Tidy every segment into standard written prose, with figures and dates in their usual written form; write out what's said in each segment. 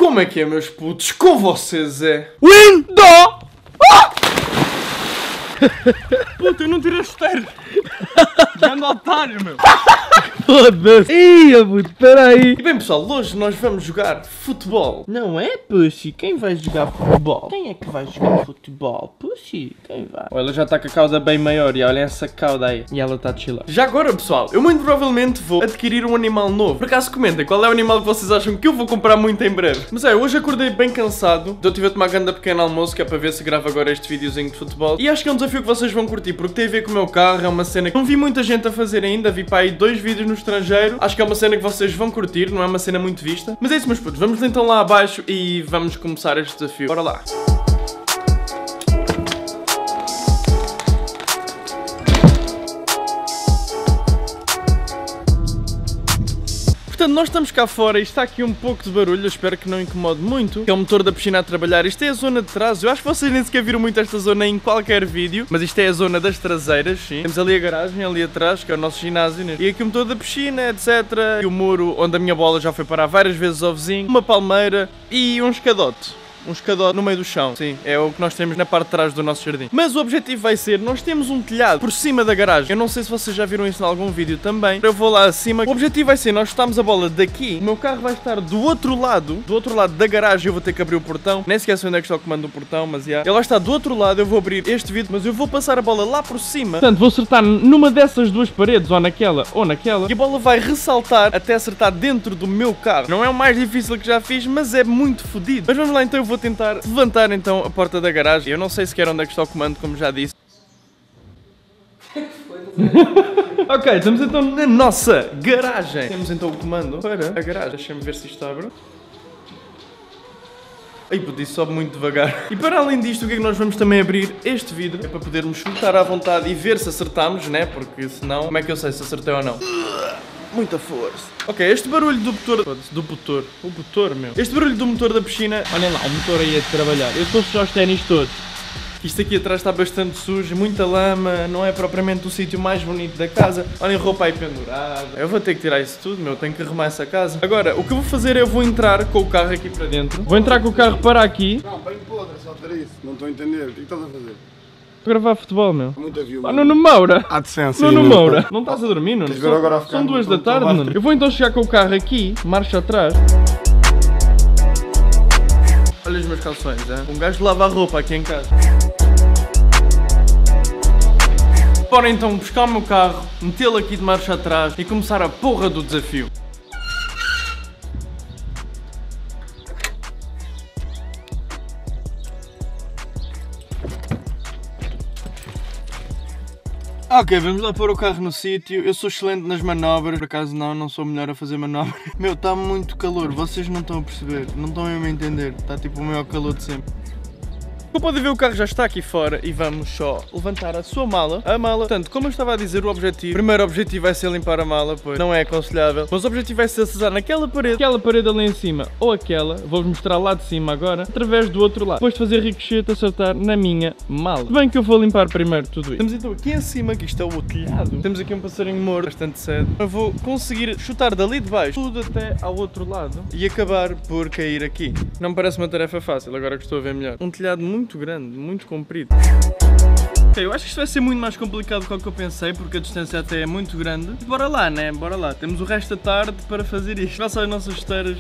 Como é que é, meus putos? Com vocês é... Window! Puta, eu não tirei os ternos. Grande otário, meu. Foda-se! Ia, puto, peraí! E bem, pessoal, hoje nós vamos jogar futebol. Não é, Pussy? Quem vai jogar futebol? Quem é que vai jogar futebol? Pussy? Quem vai? Olha, ela já está com a cauda bem maior e olha essa cauda aí. E ela está a chilar. Já agora, pessoal, eu muito provavelmente vou adquirir um animal novo. Por acaso comentem qual é o animal que vocês acham que eu vou comprar muito em breve. Mas hoje acordei bem cansado. Então tive a tomar grande pequeno almoço, que é para ver se gravo agora este videozinho de futebol. E acho que é um desafio que vocês vão curtir, porque tem a ver com o meu carro. É uma cena que não vi muita gente a fazer ainda. Vi para aí 2 vídeos no estrangeiro. Acho que é uma cena que vocês vão curtir, não é uma cena muito vista. Mas é isso, meus putos, vamos então lá abaixo e vamos começar este desafio. Bora lá. Portanto, nós estamos cá fora e está aqui um pouco de barulho, eu espero que não incomode muito. Que é o motor da piscina a trabalhar. Isto é a zona de trás, eu acho que vocês nem sequer viram muito esta zona em qualquer vídeo. Mas isto é a zona das traseiras, sim. Temos ali a garagem, ali atrás, que é o nosso ginásio, né? E aqui o motor da piscina, etc. E o muro onde a minha bola já foi parar várias vezes ao vizinho. Uma palmeira e um escadote. Um escadote no meio do chão, sim, é o que nós temos na parte de trás do nosso jardim. Mas o objetivo vai ser, nós temos um telhado por cima da garagem. Eu não sei se vocês já viram isso em algum vídeo também. Eu vou lá acima. O objetivo vai ser, nós estamos a bola daqui. O meu carro vai estar do outro lado da garagem. Eu vou ter que abrir o portão. Nem esqueço onde é que está o comando do portão, mas já. Ele vai estar do outro lado, eu vou abrir este vidro, mas eu vou passar a bola lá por cima. Portanto, vou acertar numa dessas duas paredes, ou naquela, ou naquela. E a bola vai ressaltar até acertar dentro do meu carro. Não é o mais difícil que já fiz, mas é muito fodido. Mas vamos lá então, eu vou tentar levantar então a porta da garagem. Eu não sei sequer onde é que está o comando, como já disse. Ok, estamos então na nossa garagem. Temos então o comando para a garagem. Deixa-me ver se isto abre. Ai, puto, isso sobe muito devagar. E para além disto, o que é que nós vamos também abrir este vidro? É para podermos chutar à vontade e ver se acertamos, né? Porque senão, como é que eu sei se acertei ou não? Muita força. Ok, este barulho do motor... O motor, meu. Este barulho do motor da piscina... Olhem lá, o motor aí a trabalhar. Eu estou só os ténis todos. Isto aqui atrás está bastante sujo, muita lama, não é propriamente o sítio mais bonito da casa. Olhem, roupa aí pendurada. Eu vou ter que tirar isso tudo, meu, tenho que arrumar essa casa. Agora, o que eu vou fazer é eu vou entrar com o carro aqui para dentro. Vou entrar com o carro para aqui. Não, bem podre, só ter isso. Não estou a entender. O que estás a fazer? Gravar futebol, meu. Muito viu. Nuno Moura. Há decência. Nuno Moura. Não estás a dormir, Nuno? Tens de ver agora a ficar São 2 da muito tarde, baixo. Nuno. Eu vou então chegar com o carro aqui, marcha atrás. Olha os meus calções, hein? Um gajo lava a roupa aqui em casa. Bora então buscar o meu carro, metê-lo aqui de marcha atrás e começar a porra do desafio. Ok, vamos lá pôr o carro no sítio. Eu sou excelente nas manobras. Por acaso não sou o melhor a fazer manobras. Meu, está muito calor, vocês não estão a perceber. Não estão mesmo a entender. Está tipo o maior calor de sempre. Como podem ver, o carro já está aqui fora e vamos só levantar a sua mala. A mala, portanto, como eu estava a dizer, o primeiro objetivo vai ser limpar a mala, pois não é aconselhável. Mas o objetivo vai ser acessar naquela parede. Aquela parede ali em cima ou aquela, vou-vos mostrar lá de cima agora, através do outro lado. Depois de fazer ricochete, acertar na minha mala. Se bem que eu vou limpar primeiro tudo isso. Estamos então aqui em cima, que isto é o telhado. Temos aqui um passarinho morto, bastante cedo. Eu vou conseguir chutar dali de baixo tudo até ao outro lado e acabar por cair aqui. Não me parece uma tarefa fácil, agora que estou a ver melhor. Um telhado muito grande, muito comprido. Ok, eu acho que isto vai ser muito mais complicado do que eu pensei, porque a distância até é muito grande. Bora lá, né? Bora lá. Temos o resto da tarde para fazer isto. Vá só as nossas esteiras.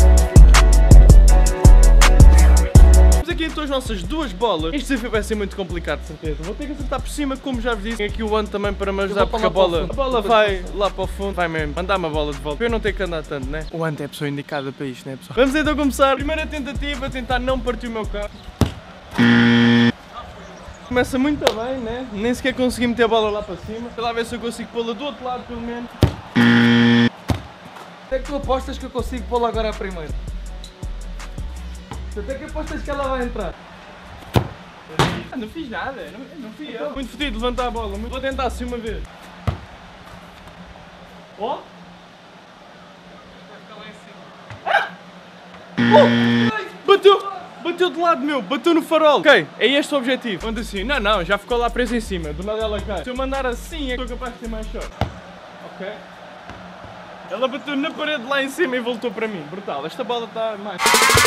Temos aqui então as nossas 2 bolas. Este desafio vai ser muito complicado, de certeza. Vou ter que acertar por cima, como já vos disse. Tem aqui o Ant também para me ajudar, porque a bola vai lá para o fundo. Vai mesmo mandar-me a bola de volta, para eu não ter que andar tanto, né? O Ant é a pessoa indicada para isto, né, pessoal? Vamos então começar. Primeira tentativa, tentar não partir o meu carro. Começa muito bem, né? Nem sequer consegui meter a bola lá para cima. Sei lá ver se eu consigo pô-la do outro lado, pelo menos. Até que tu apostas que eu consigo pô-la agora a primeira? Até que apostas que ela vai entrar? Não fiz nada, não fui eu. Muito fodido levantar a bola, vou tentar assim uma vez. Ó! Vai ficar lá em cima. Bateu! Bateu de lado, meu, bateu no farol. Ok, é este o objetivo. Quando assim, não, já ficou lá preso em cima, do nada ela cai. Se eu mandar assim, é que sou capaz de ter mais shot. Ok. Ela bateu na parede lá em cima e voltou para mim. Brutal. Esta bola está mais...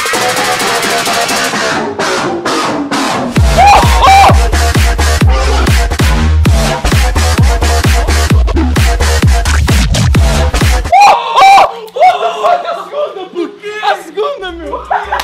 A segunda, meu!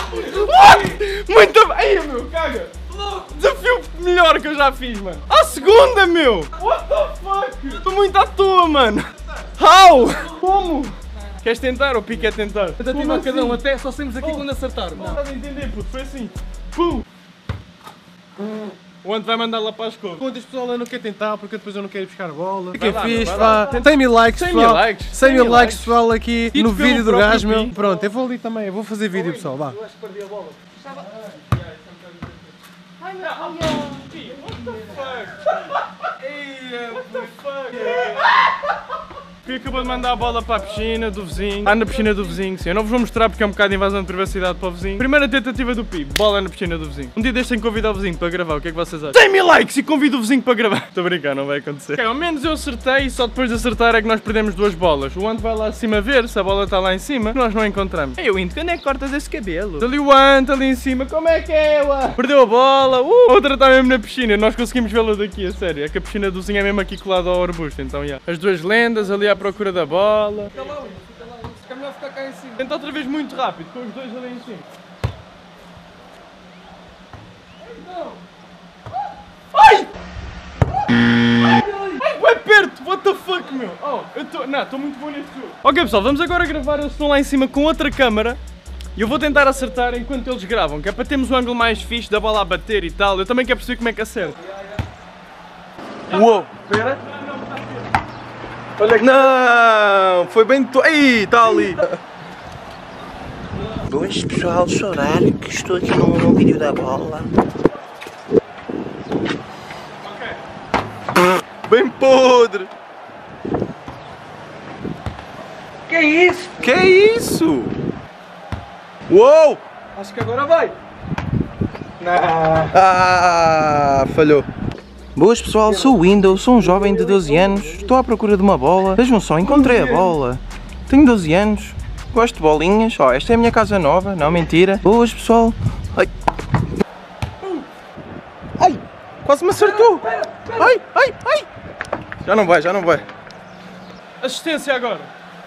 Muito bem, meu, caga! Desafio melhor que eu já fiz, mano! A segunda, meu! What the fuck? Estou muito à toa, mano! How? Como? Queres tentar ou Pique é tentar? Tentativa a cada um, até só saímos aqui quando acertar. Não estás a entender, puto, foi assim. Pum! O Ant vai mandar lá para as cores. Quantas pessoas eu não quero tentar porque depois eu não quero ir buscar a bola. Vai lá, Fixe, vai lá. vá. 100 mil likes, 100 mil pessoal. likes. 100 mil likes, pessoal, aqui Dito no pelo vídeo do próprio gajo, meu. Pi. Pronto, eu vou ali também, eu vou fazer vídeo, pessoal, vá. Eu acho que perdi a bola. Ai, não. What the fuck? Ei, what the fuck? Pi acabou de mandar a bola para a piscina do vizinho. Na piscina do vizinho, sim. Eu não vos vou mostrar porque é um bocado de invasão de privacidade para o vizinho. Primeira tentativa do Pi, bola na piscina do vizinho. Um dia deixem convidar o vizinho para gravar, o que é que vocês acham? 100 mil likes e convido o vizinho para gravar. Estou a brincar, não vai acontecer. Okay, ao menos eu acertei e só depois de acertar é que nós perdemos duas bolas. O Ant vai lá acima ver se a bola está lá em cima, nós não a encontramos. Ei, Ant, quando é que cortas esse cabelo? Ali o Ant, ali em cima, como é que é, ué? Perdeu a bola, outra está mesmo na piscina, nós conseguimos vê-la daqui, a sério. É que a piscina do vizinho é mesmo aqui colada ao arbusto, então, yeah. As duas lendas ali à procura da bola. Fica lá, fica melhor ficar cá em cima. Tenta outra vez muito rápido, com os dois ali em cima. Ai! Ai, vai perto! What the fuck, meu? Oh, eu estou... Não, estou muito bom neste jogo. Ok, pessoal, vamos agora gravar. Eles estão lá em cima com outra câmara. E eu vou tentar acertar enquanto eles gravam, que é para termos um ângulo mais fixe da bola a bater e tal. Eu também quero perceber como é que acerto. Uou! Espera! Olha que... Não! Foi bem... Ei, está ali! Boas pessoal, saudade que estou aqui no vídeo da bola. Bem podre! Que é isso? Que é isso? Uou! Acho que agora vai. Ah, falhou. Boas pessoal, sou o Windows, sou um jovem de 12 anos, estou à procura de uma bola. Vejam só, encontrei a bola. Tenho 12 anos, gosto de bolinhas. Ó, esta é a minha casa nova, não mentira. Boas pessoal. Ai. Ai! Quase me acertou! Ai, ai, ai! Já não vai, já não vai. Assistência agora.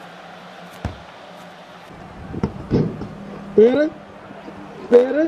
Espera. Espera.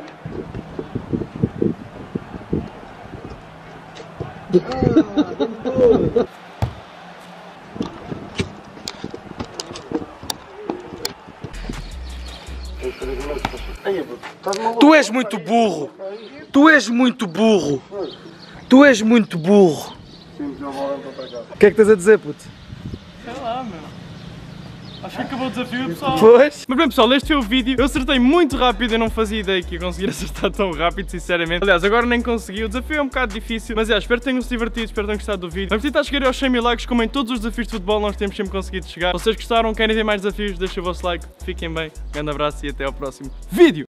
Tu és muito burro! Tu és muito burro! Tu és muito burro! O que é que estás a dizer, puto? Sei lá, meu. Acho que acabou o desafio, pessoal. Pois? Mas bem, pessoal, este foi o vídeo. Eu acertei muito rápido, eu não fazia ideia que ia conseguir acertar tão rápido, sinceramente. Aliás, agora nem consegui. O desafio é um bocado difícil, mas espero que tenham se divertido, espero que tenham gostado do vídeo. Vamos tentar chegar aos 100 mil likes, como em todos os desafios de futebol nós temos sempre conseguido chegar. Se vocês gostaram, querem ver mais desafios, deixem o vosso like. Fiquem bem, grande abraço e até ao próximo vídeo.